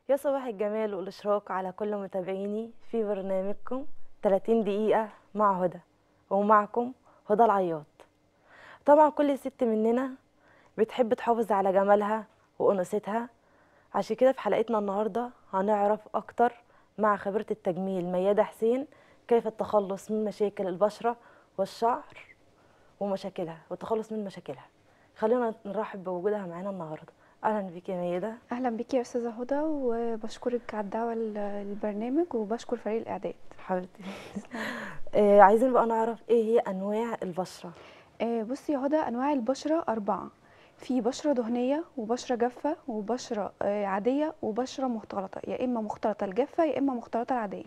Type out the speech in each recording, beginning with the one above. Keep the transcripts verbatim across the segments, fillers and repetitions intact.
يا صباح الجمال والإشراق على كل متابعيني في برنامجكم ثلاثين دقيقة مع هدى، ومعكم هدى العياط. طبعا كل ست مننا بتحب تحافظ على جمالها وأنوثتها، عشان كده في حلقتنا النهاردة هنعرف أكتر مع خبيرة التجميل ميادة حسين كيف التخلص من مشاكل البشرة والشعر ومشاكلها والتخلص من مشاكلها. خلينا نرحب بوجودها معانا النهاردة. أهلا بيك يا ميادة. اهلا بيكي يا استاذه هدى، وبشكرك على الدعوه ل- للبرنامج، وبشكر فريق الاعداد. حبيبتي. تسلمي. آه عايزين بقى نعرف ايه هي انواع البشره. آه بصي يا هدى، انواع البشره اربعه. في بشره دهنيه، وبشره جافه، وبشره آه عاديه، وبشره مختلطه، يا اما مختلطه الجافه يا اما مختلطه العاديه.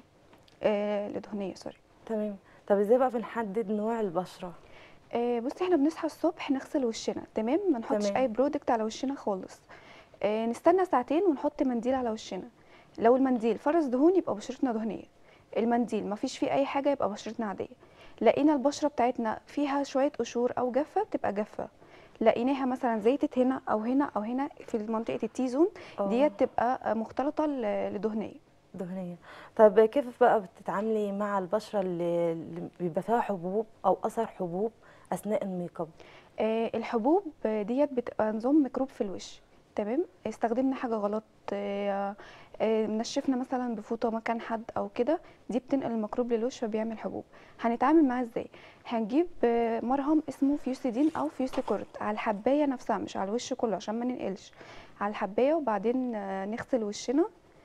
آه الدهنيه، سوري. تمام. طب ازاي بقى بنحدد نوع البشره؟ آه بصي، احنا بنصحى الصبح نغسل وشنا، تمام، ما نحطش تمام. اي برودكت على وشنا خالص. آه نستنى ساعتين ونحط منديل على وشنا. لو المنديل فرز دهون يبقى بشرتنا دهنيه. المنديل ما فيش فيه اي حاجه يبقى بشرتنا عاديه. لقينا البشره بتاعتنا فيها شويه قشور او جافه بتبقى جافه. لقيناها مثلا زيتت هنا او هنا او هنا في منطقه التي زون، اه. ديت تبقى مختلطه ل- لدهنيه. دهنيه. طب كيف بقى بتتعاملي مع البشره اللي اللي بيبقى فيها حبوب او اثر حبوب اثناء الميك اب؟ آه، الحبوب ديت بتبقى نظام ميكروب في الوش. تمام، استخدمنا حاجه غلط، آه، آه، نشفنا مثلا بفوطه مكان حد او كده، دي بتنقل الميكروب للوش فبيعمل حبوب. هنتعامل معاه ازاي؟ هنجيب آه، مرهم اسمه فيوسيدين او فيوسيكورت على الحبايه نفسها، مش على الوش كله عشان ما ننقلش. على الحبايه، وبعدين آه، نغسل وشنا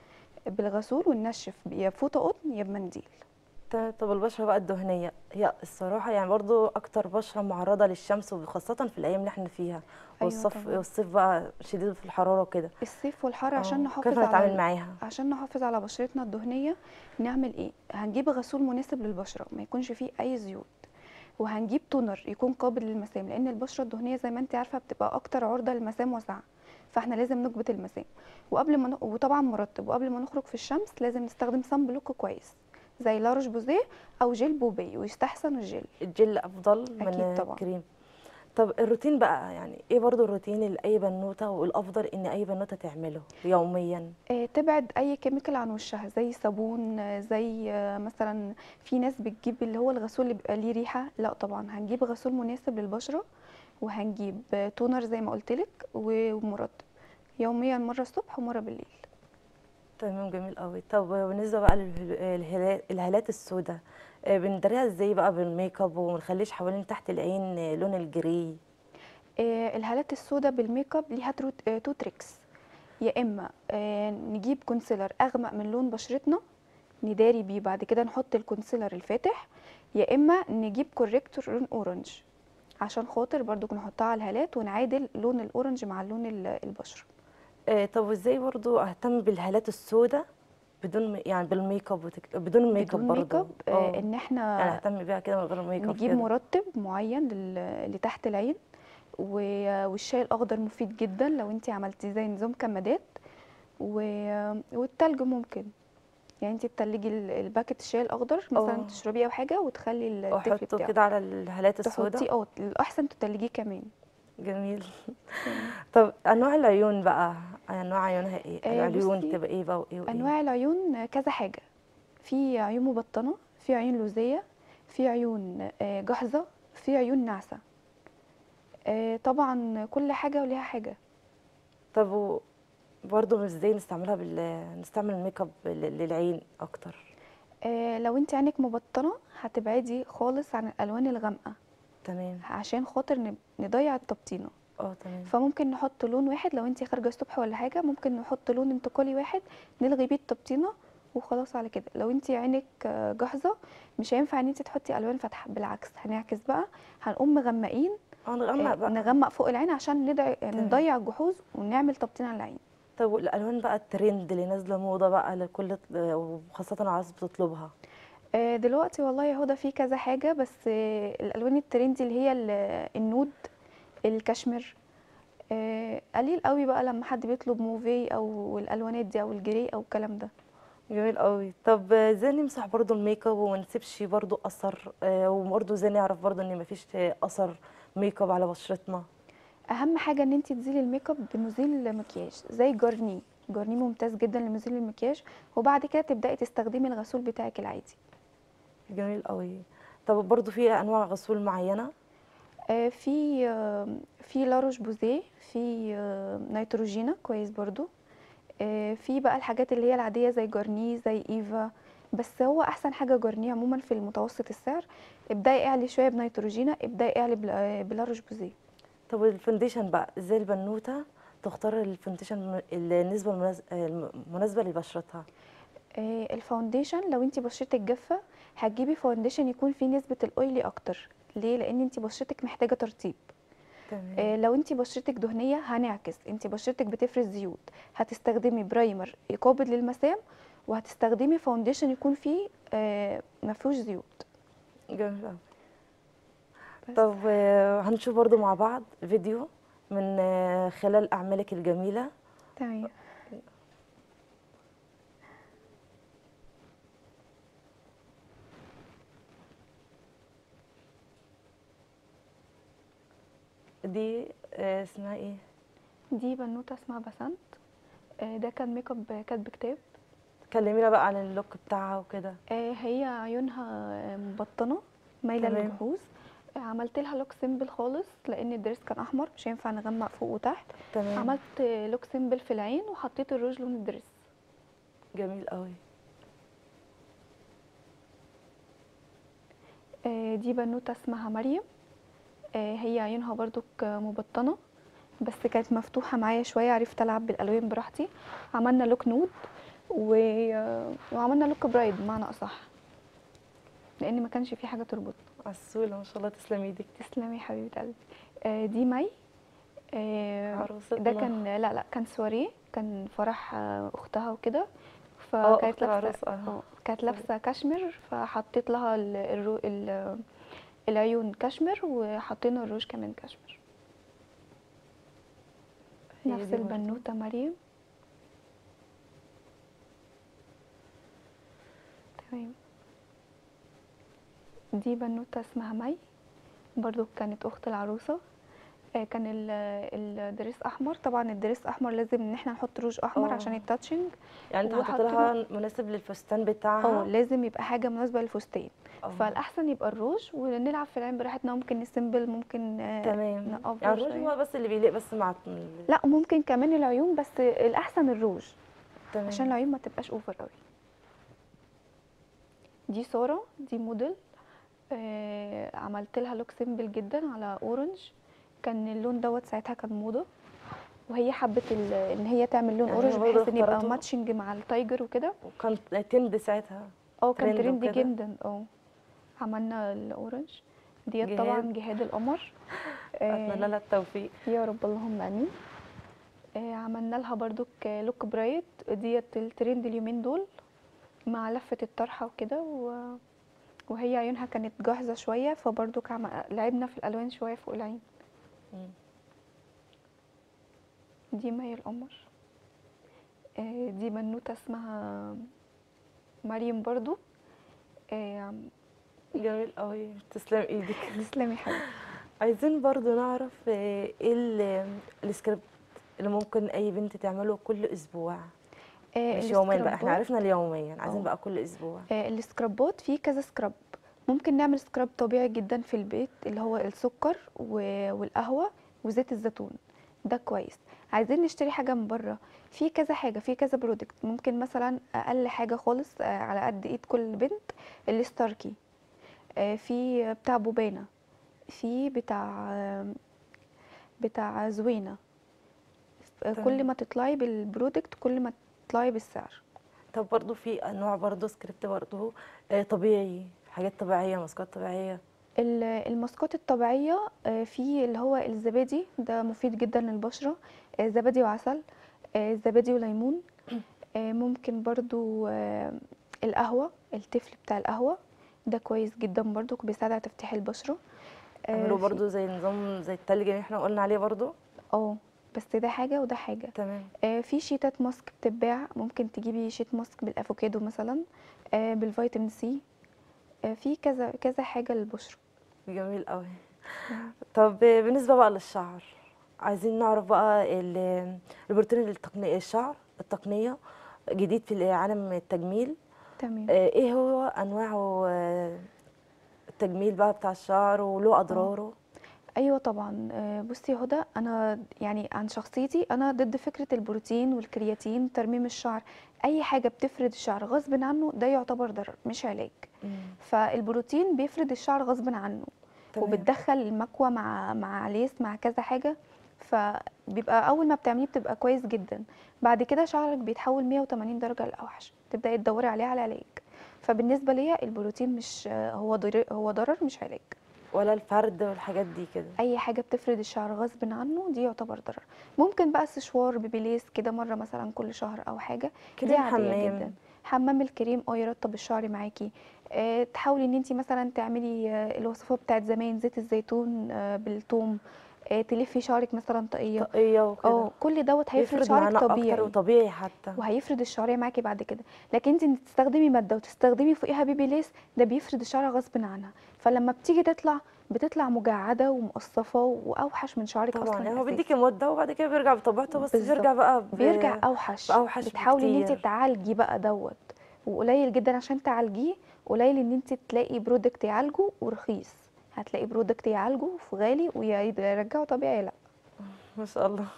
بالغسول وننشف يا بفوطه قطن يا بمنديل. ت- طب البشره بقى الدهنيه هي الصراحه يعني برضو اكتر بشره معرضه للشمس، وخاصه في الايام اللي احنا فيها، ايوه والصف طبعا. والصيف بقى شديد في الحراره وكده. الصيف والحر، عشان اه، كيف نحافظ على نتعامل ال... معاها؟ عشان نحافظ على بشرتنا الدهنية. نعمل ايه؟ هنجيب غسول مناسب للبشرة ما يكونش فيه اي زيوت، وهنجيب تونر يكون قابل للمسام، لان البشرة الدهنية زي ما انت عارفة بتبقى اكتر عرضة للمسام وسعة. فاحنا لازم نكبت المسام. وقبل ما ن... وطبعا مرطب، وقبل ما نخرج في الشمس لازم نستخدم صن بلوك كويس، زي لارج بوزيه او جيل بوبي، ويستحسن الجيل. الجل افضل من اكيد طبعا. الكريم. طب الروتين بقى يعني ايه برضو الروتين اللي اي بنوته والافضل ان اي بنوته تعمله يوميا؟ آه، تبعد اي كيميكال عن وشها، زي صابون، آه، زي آه، مثلا في ناس بتجيب اللي هو الغسول اللي بيبقى ليه ريحه. لا طبعا، هنجيب غسول مناسب للبشره، وهنجيب آه، تونر زي ما قلت لك، ومرطب يوميا، مره الصبح ومره بالليل. تمام، جميل قوي. طب بالنسبه بقى للهالات السوداء، بنداريها ازاي بقى بالميك اب وما نخليش حوالين تحت العين آه، لون الجري؟ آه، الهالات السوداء بالميك اب ليها ترو- آه، تو تريكس. يا اما آه، نجيب كونسيلر اغمق من لون بشرتنا نداري بيه، بعد كده نحط الكونسيلر الفاتح، يا اما نجيب كوريكتور لون اورنج عشان خاطر برضو نحطها على الهالات ونعادل لون الاورنج مع لون ال- البشره. آه، طب وازاي برضو اهتم بالهالات السوداء بدون م- يعني بالميك اب وتك... بدون الميك اب بدون ميك اب، برضو؟ آه، اه، ان يعني احنا اهتم بيها كده من غير ميك اب نجيب كده؟ مرطب معين لل- لتحت العين. و- والشاي الاخضر مفيد جدا لو انت عملتيه زي نظام كمادات. و- والتلج ممكن، يعني انت بتلجي ال- الباكت الشاي الاخضر مثلا اه، تشربيه او حاجه، وتخلي الدفء واحطه بتاعه. كده على الهالات السوداء. تحطيه، اه الاحسن تتلجيه كمان. جميل. تمام. طب انواع العيون بقى، انواع عيونها ايه؟ آه العيون بصي، تبقى ايه بقى وايه وايه؟ انواع العيون كذا حاجه. في عيون مبطنه، في عيون لوزيه، في عيون آه، جاهزه، في عيون ناعسه. آه، طبعا كل حاجه وليها حاجه. طب و- برضه مش ازاي نستعملها بال نستعمل الميك اب لل- للعين اكتر؟ آه، لو انت عينك مبطنه هتبعدي خالص عن الالوان الغامقه، تمام. عشان خاطر نب- نضيع التبطينه. اه، تمام. فممكن نحط لون واحد، لو انت خارجه الصبح ولا حاجه ممكن نحط لون انتقالي واحد نلغي بيه التبطينه، وخلاص على كده. لو انت عينك آه، جاهزه، مش هينفع ان انت تحطي الوان فاتحه، بالعكس هنعكس بقى، هنقوم مغمقين. اه، نغمق آه، بقى. نغمق فوق العين عشان ندع- تمام. نضيع الجحوظ ونعمل تبطين على العين. طب والالوان بقى الترند اللي نازله موضه بقى لكل، وخاصه العرايس بتطلبها؟ آه، دلوقتي والله يا هدى في كذا حاجه، بس آه، الالوان الترندي اللي هي ال- النود، الكشمير. آه، قليل قوي بقى لما حد بيطلب موفي او الالوانات دي او الجري او الكلام ده. جميل قوي. طب ازاي نمسح برضه الميك اب وما نسيبش برضه اثر، آه، وبرضه ازاي نعرف برضه ان مفيش اثر ميك اب على بشرتنا؟ اهم حاجه ان انت تزيلي الميك اب بمزيل مكياج زي جارني. جرنيه ممتاز جدا لمزيل المكياج. وبعد كده تبداي تستخدمي الغسول بتاعك العادي. جميل قوي. طب برضو في انواع غسول معينه؟ آه، في آه، في لاروش بوزيه، في آه، نيتروجينا كويس برضو. آه، في بقى الحاجات اللي هي العاديه زي جارنيه زي ايفا. بس هو احسن حاجه جارنيه عموما في المتوسط السعر. ابداي اعلي شويه بنيتروجينا، ابداي اعلي بل- آه، بلاروش بوزيه. طب الفونديشن بقى، ازاي البنوته تختار الفونديشن الم- النسبه المناس- المناسبه لبشرتها؟ آه، الفاونديشن لو انت بشرتك جافه هتجيبي فاونديشن يكون فيه نسبه الاويلي اكتر. ليه؟ لان انت بشرتك محتاجه ترطيب. تمام. آه، لو انت بشرتك دهنيه هنعكس، انت بشرتك بتفرز زيوت، هتستخدمي برايمر قابض للمسام، وهتستخدمي فاونديشن يكون فيه آه، ما فيهوش زيوت. جميل أوي. بس طب آه، هنشوف برضو مع بعض فيديو من آه، خلال اعمالك الجميله. تمام. دي آه، اسمها ايه؟ دي بنوته اسمها بسنت. آه، ده كان ميك اب كاتب كتاب. كلمينا بقى عن اللوك بتاعها وكده. آه، هي عيونها آه، مبطنه، مايله تمام. للجهوز. آه، عملت لها لوك سيمبل خالص لان الدرس كان احمر مش هينفع نغمق فوق وتحت. تمام. عملت آه، لوك سيمبل في العين وحطيت الروج لون الدرس. جميل قوي. آه، دي بنوته اسمها مريم. آه، هي عيونها برضو مبطنه بس كانت مفتوحه معايا شويه، عرفت العب بالالوان براحتي. عملنا لوك نود و... آه، وعملنا لوك برايد بمعنى اصح، لان ما كانش في حاجه تربط. عسوله ما شاء الله، تسلم ايدك. تسلمي يا حبيبه قلبي. آه، دي مي. آه، ده عروستنا. كان لا لا كان سواريه، كان فرح آه، اختها وكده. اه، فكانت اخت لابسه العروس اه. اه كانت لابسه كاشمير، فحطيت لها ال... الرو... ال... العيون كاشمير وحطينا الروج كمان كاشمير. هي نفس دي برضو. البنوته مريم. تمام. دي بنوته اسمها مي، برضو كانت اخت العروسه. آه، كان ال- الدريس احمر، طبعا الدريس احمر لازم ان احنا نحط روج احمر اه، عشان التاتشنج. يعني انت حطيت وحطينا لها مناسب للفستان اه بتاعها. لازم يبقى حاجه مناسبه للفستان. اه. فالاحسن يبقى الروج ونلعب في العين براحتنا، ممكن نسيمبل، ممكن آه، تمام، يعني نأفور الروج شويه. هو بس اللي بيليق بس مع ال- لا ممكن كمان العيون، بس الاحسن الروج عشان تمام. العيون ما تبقاش اوفر قوي. دي ساره، دي موديل. آه، عملت لها لوك سيمبل جدا على اورنج. كان اللون دوت ساعتها كان موضه، وهي حبت ال- ان هي تعمل لون يعني اورنج هي برضه بحيث ان يبقى اختارته، ماتشنج مع التايجر وكده. وكان ترند ساعتها، اه كان ترند ترندي وكده. جدا. اه عملنا الاورنج ديت جهاد، طبعا جهاد القمر. آه اتمنى لها التوفيق. يا رب اللهم امين. آه عملنا لها برضو لوك برايت ديت الترند اليومين دول مع لفه الطرحه وكده و... وهي عيونها كانت جاهزه شويه، فبرضو كعم... لعبنا في الالوان شويه فوق العين. مم. دي مي القمر. آه دي بنوته اسمها مريم برضو. آه جميل قوي، تسلم ايدك. تسلمي يا حبيبتي. عايزين برضو نعرف آه، ايه ال- السكريبت اللي ممكن اي بنت تعمله كل اسبوع، آه مش يومين بقى، احنا السكرابات. عرفنا اليوميا، عايزين اه بقى كل اسبوع. آه، السكرابات في كذا سكراب. ممكن نعمل سكراب طبيعي جدا في البيت اللي هو السكر و- والقهوة وزيت الزيتون، ده كويس. عايزين نشتري حاجة من بره، في كذا حاجة، في كذا برودكت. ممكن مثلا أقل حاجة خالص آه، على قد ايد كل بنت الستاركي. آه، في بتاع بوبانا، في بتاع آه، بتاع زوينة. آه، كل تمام. ما تطلعي بالبرودكت كل ما تطلعي بالسعر. طب برضو في انواع برضو سكريبت برضو آه، طبيعي، حاجات طبيعيه، ماسكات طبيعيه. ال- الماسكات الطبيعية آه، في اللي هو الزبادي، ده مفيد جدا للبشرة. آه، زبادي وعسل، آه، زبادي وليمون. آه، ممكن برضو آه، القهوة، التفل بتاع القهوة ده كويس جدا برضو بيساعد على تفتيح البشرة. آه، اعملوا في برضو زي نظام زي التلج اللي احنا قلنا عليه برضو. اه بس ده حاجة وده حاجة. تمام. آه، في شيتات ماسك بتتباع، ممكن تجيبي شيت ماسك بالافوكادو مثلا، آه، بالفيتامين سي. آه، في كذا كذا حاجة للبشرة. جميل قوي. تمام. طب بالنسبه بقى للشعر، عايزين نعرف بقى ال- البروتين لتقنية الشعر التقنيه جديد في عالم التجميل. تمام. آه، ايه هو انواعه، آه، التجميل بقى بتاع الشعر وله اه اضراره؟ ايوه طبعا. آه، بصي يا هدى، انا يعني عن شخصيتي انا ضد فكره البروتين والكرياتين ترميم الشعر. اي حاجه بتفرد الشعر غصب عنه ده يعتبر ضرر مش علاج. مم. فالبروتين بيفرد الشعر غصب عنه، تمام. وبتدخل المكوى مع مع ليس مع كذا حاجه. فبيبقى اول ما بتعمليه بتبقى كويس جدا. بعد كده شعرك بيتحول مية وتمانين درجه للاوحش، تبداي تدوري عليه على علاج. فبالنسبه ليا البروتين مش هو ضرر، هو ضرر مش علاج. ولا الفرد والحاجات دي كده؟ اي حاجه بتفرد الشعر غصب عنه دي يعتبر ضرر. ممكن بقى سشوار بيبيليس كده مره مثلا كل شهر او حاجه، دي كريم عاديه جدا. حمام. حمام الكريم اه يرطب الشعر معاكي. آه تحاولي ان انت مثلا تعملي آه الوصفات بتاعت زمان، زيت الزيتون آه بالثوم. آه تلفي شعرك مثلا طاقيه. طاقيه وكده. اه كل دوت هيفرد بيفرد شعرك معانا اكتر طبيعي، وطبيعي حتى. وهيفرد الشعريه معاكي بعد كده. لكن انت انك تستخدمي ماده وتستخدمي فوقيها بيبي ليس، ده بيفرد الشعر غصب عنها. فلما بتيجي تطلع بتطلع مجعده ومقصفه واوحش من شعرك طبعا اصلا يعني هو بيديكي اساسي. مده وبعد كده بيرجع بطبيعته، بس بالظبط، بيرجع بقى بيرجع ب... اوحش. باوحش بتحاولي ان انت بكتير. تعالجي بقى دوت، وقليل جدا عشان تعالجيه. قليل ان انت تلاقي برودكت يعالجه ورخيص. هتلاقي برودكت يعالجه في غالي ويرجعه طبيعي، لا. ما شاء الله.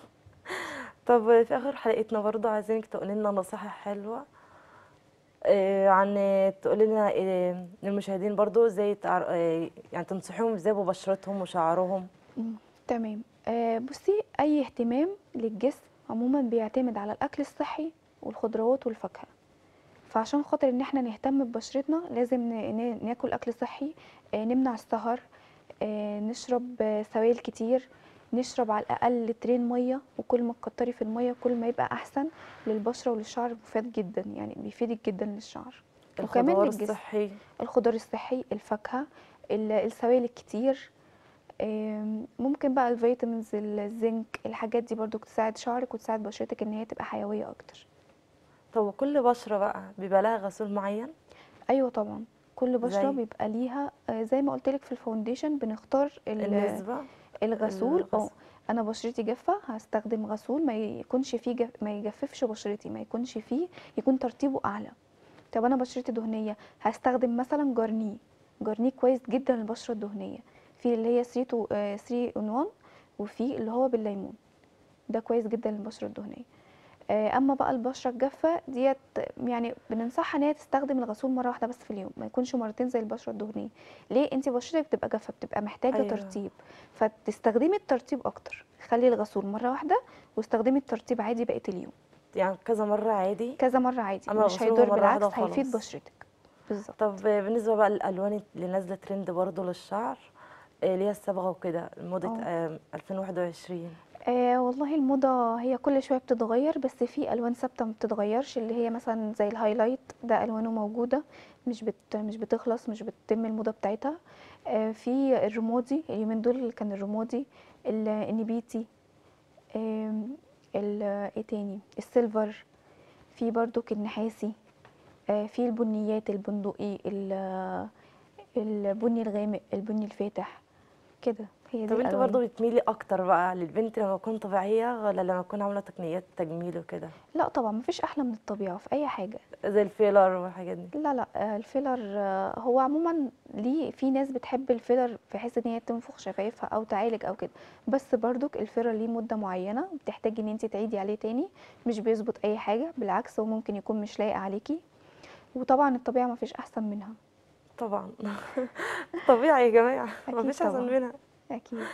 طب في اخر حلقتنا برضه عايزينك تقولي لنا نصيحه حلوه، آه، عن تقولي لنا آه، للمشاهدين برضه ازاي تعر... آه، يعني تنصحيهم ازاي ببشرتهم وشعرهم. مم. تمام. آه بصي، اي اهتمام للجسم عموما بيعتمد على الاكل الصحي والخضروات والفاكهه. فعشان خاطر ان احنا نهتم ببشرتنا لازم ن- ن- ناكل اكل صحي. آه نمنع السهر. آه نشرب آه سوائل كتير. نشرب على الاقل لترين ميه، وكل ما تكتري في الميه كل ما يبقى احسن للبشره وللشعر. مفيد جدا، يعني بيفيدك جدا للشعر وكمان الخضار للجسم. الصحي. الخضار الصحي، الفاكهه، ال- السوائل الكتير. آم، ممكن بقى الفيتامينز، الزنك، الحاجات دي برضو تساعد شعرك وتساعد بشرتك ان هي تبقى حيوية اكتر. طب كل بشره بقى بيبقى لها غسول معين؟ ايوه طبعا. كل بشرة زي بيبقى ليها آه، زي ما قلت لك في الفاونديشن بنختار ال- النسبه. الغسول. اه الغسول. انا بشرتي جافة هستخدم غسول ما يكونش فيه جف... ما يجففش بشرتي، ما يكونش فيه، يكون ترطيبه اعلى. طب انا بشرتي دهنية هستخدم مثلا جارنيه. جارنيه كويس جدا للبشرة الدهنية. في اللي هي ثلاثة ثلاثة ان واحد، وفي اللي هو بالليمون، ده كويس جدا للبشره الدهنيه. آه، اما بقى البشره الجافه ديت، يعني بننصحها ان هي تستخدم الغسول مره واحده بس في اليوم، ما يكونش مرتين زي البشره الدهنيه. ليه؟ انت بشرتك بتبقى جافه، بتبقى محتاجه ايوه، ترطيب. فتستخدمي الترطيب اكتر، خلي الغسول مره واحده واستخدمي الترطيب عادي بقيه اليوم. يعني كذا مره عادي. كذا مره عادي اما مش الغسول هو هيضر، مره واحده بالعكس هيفيد وخلاص؟ بشرتك. بالظبط. طب بالنسبه بقى للالوان اللي نازله ترند برضه للشعر، آه، اللي هي الصبغه وكده، موضه اه آه، ألفين وواحد وعشرين. آه والله الموضة هي كل شوية بتتغير، بس في ألوان ثابتة ما بتتغيرش، اللي هي مثلا زي الهايلايت ده ألوانه موجودة، مش بت مش بتخلص، مش بتتم الموضة بتاعتها. آه في الرمادي اليومين دول كان الرمادي، ال- النبيتي، آم، ال ايه تاني، السيلفر، في برضو النحاسي، آه في البنيات، البندقي، ال- البني الغامق، البني الفاتح، كده. هي دي طب انت الألوان. برضه بتميلي اكتر بقى للبنت لما تكون طبيعيه ولا لما تكون عامله تقنيات تجميل وكده، لا طبعا مفيش أحلى من الطبيعة في أي حاجة. زي الفيلر والحاجات دي؟ لا لا آه، الفيلر آه، هو عموما ليه، في ناس بتحب الفيلر في حيث ان هي تنفخ شفايفها او تعالج او كده. بس برضك الفيلر ليه مده معينه بتحتاجي ان انت تعيدي عليه تاني، مش بيظبط اي حاجه، بالعكس هو ممكن يكون مش لايق عليكي. وطبعا الطبيعه ما فيش احسن منها. طبعا. طبيعي يا جماعه، اكيد مفيش احسن طبعا. منها. اكيد.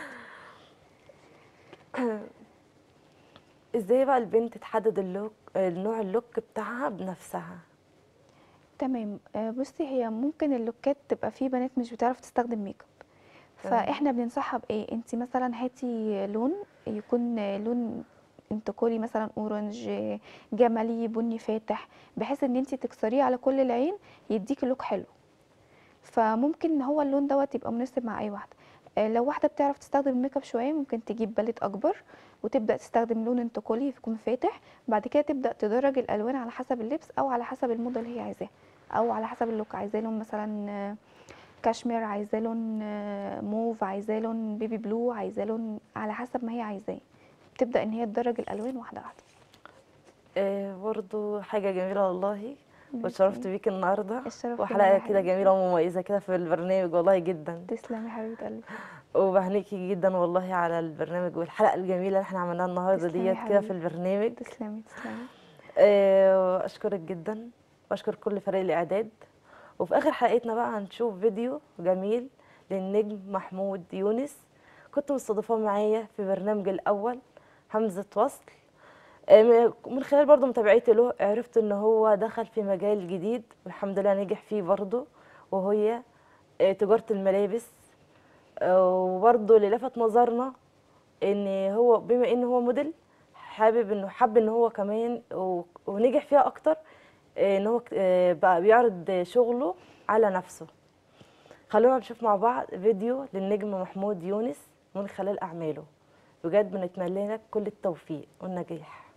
ازاي بقى البنت تحدد اللوك النوع اللوك بتاعها بنفسها؟ تمام. آه، بصي هي ممكن اللوكات تبقى في بنات مش بتعرف تستخدم ميك اب، تمام. فاحنا بننصحها بايه؟ انت مثلا هاتي لون يكون لون انتقالي، مثلا اورنج، جملي، بني فاتح، بحيث ان انت تكسريه على كل العين يديكي لوك حلو. فممكن هو اللون دوت يبقى مناسب مع اي واحده. آه، لو واحده بتعرف تستخدم الميك اب شويه ممكن تجيب باليت اكبر وتبدا تستخدم لون انتقالي يكون فاتح. بعد كده تبدا تدرج الالوان على حسب اللبس او على حسب الموضه اللي هي عايزاه، او على حسب اللوك. عايزاه لون مثلا آه، كاشمير، عايزاه لون آه، موف، عايزاه لون بيبي بلو، عايزاه لون على حسب ما هي عايزاه. بتبدا ان هي تدرج الالوان واحده واحده. آه، برضو حاجة جميلة والله، واتشرفت ميرسي. بيك النهاردة، الشرف ليا وحلقة يا كده حبيبتي. جميلة ومميزة كده في البرنامج والله جدا. تسلمي حبيبة قلبي. وبهنيكي جدا والله على البرنامج والحلقة الجميلة اللي احنا عملناها النهاردة تسلمي ديت كده في حبيبي. البرنامج. تسلمي تسلمي. آه، أشكرك جدا، وأشكر كل فريق الإعداد. وفي آخر حلقتنا بقى هنشوف فيديو جميل للنجم محمود يونس، كنت مستضيفاه معايا في برنامج الأول همزة وصل. آه، من خلال برضو متابعتي له عرفت ان هو دخل في مجال جديد والحمد لله نجح فيه برضو، وهي آه، تجارة الملابس. آه، وبرضو اللي لفت نظرنا ان هو بما ان هو موديل، حابب انه حب ان هو كمان و- ونجح فيها اكتر، آه، ان هو آه، بقى بيعرض شغله على نفسه. خلونا نشوف مع بعض فيديو للنجم محمود يونس من خلال اعماله. بجد بنتمنى لك كل التوفيق والنجاح.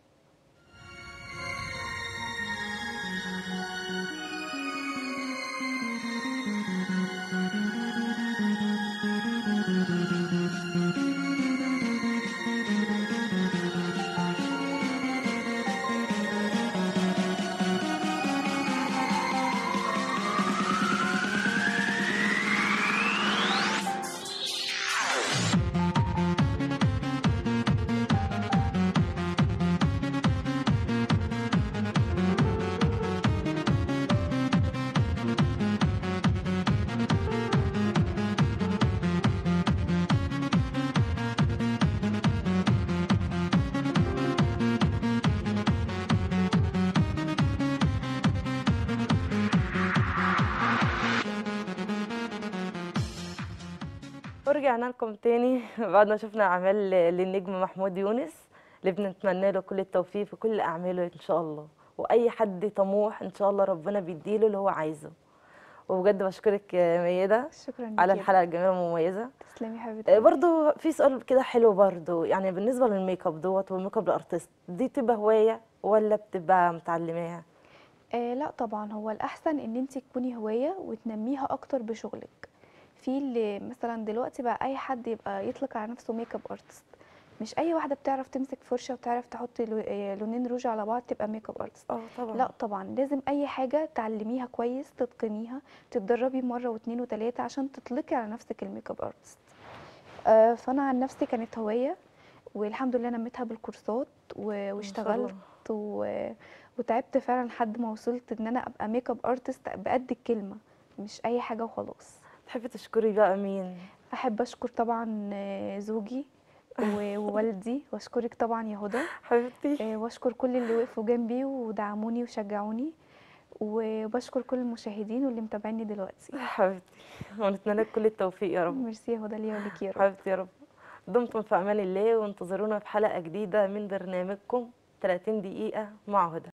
ورجعنا لكم تاني بعد ما شفنا اعمال للنجم محمود يونس، اللي بنتمنى له كل التوفيق في كل اعماله ان شاء الله. واي حد طموح ان شاء الله ربنا بيديله اللي هو عايزه. وبجد بشكرك يا ميادة شكرا على ليكي يا الحلقه بنتي. الجميله والمميزه. تسلمي حبيبة آه، قلبي. برضو في سؤال كده حلو برضو، يعني بالنسبه للميك اب دوت والميك اب الارتست، دي بتبقى هوايه ولا بتبقى متعلماها؟ آه لا طبعا، هو الأحسن إن انت تكوني هواية وتنميها أكتر بشغلك. في اللي مثلا دلوقتي بقى أي حد يبقى يطلق على نفسه ميك اب ارتست. مش أي واحدة بتعرف تمسك فرشة وتعرف تحط لو- آه، لونين روج على بعض تبقى ميك اب ارتست. اه طبعا. لا طبعا، لازم أي حاجة تعلميها كويس، تتقنيها، تتدربي مرة واتنين وتلاتة عشان تطلقي على نفسك الميك اب ارتست. آه فأنا عن نفسي كانت هواية، والحمد لله نميتها بالكورسات و- ما شاء واشتغلت الله. و... وتعبت فعلا لحد ما وصلت ان انا ابقى ميك اب ارتست بقد الكلمه، مش اي حاجه وخلاص. تحبي تشكري بقى مين؟ احب اشكر طبعا آه، زوجي و- ووالدي، واشكرك طبعا يا هدى. حبيبتي. آه، واشكر كل اللي وقفوا جنبي ودعموني وشجعوني، وبشكر كل المشاهدين واللي متابعيني دلوقتي. حبيبتي، ونتمنى لك كل التوفيق يا رب. ميرسي يا هدى، ليا وليكي يا رب. حبيبتي يا رب. دمتم في امان الله، وانتظرونا في حلقه جديده من برنامجكم ثلاثين دقيقه مع هدى.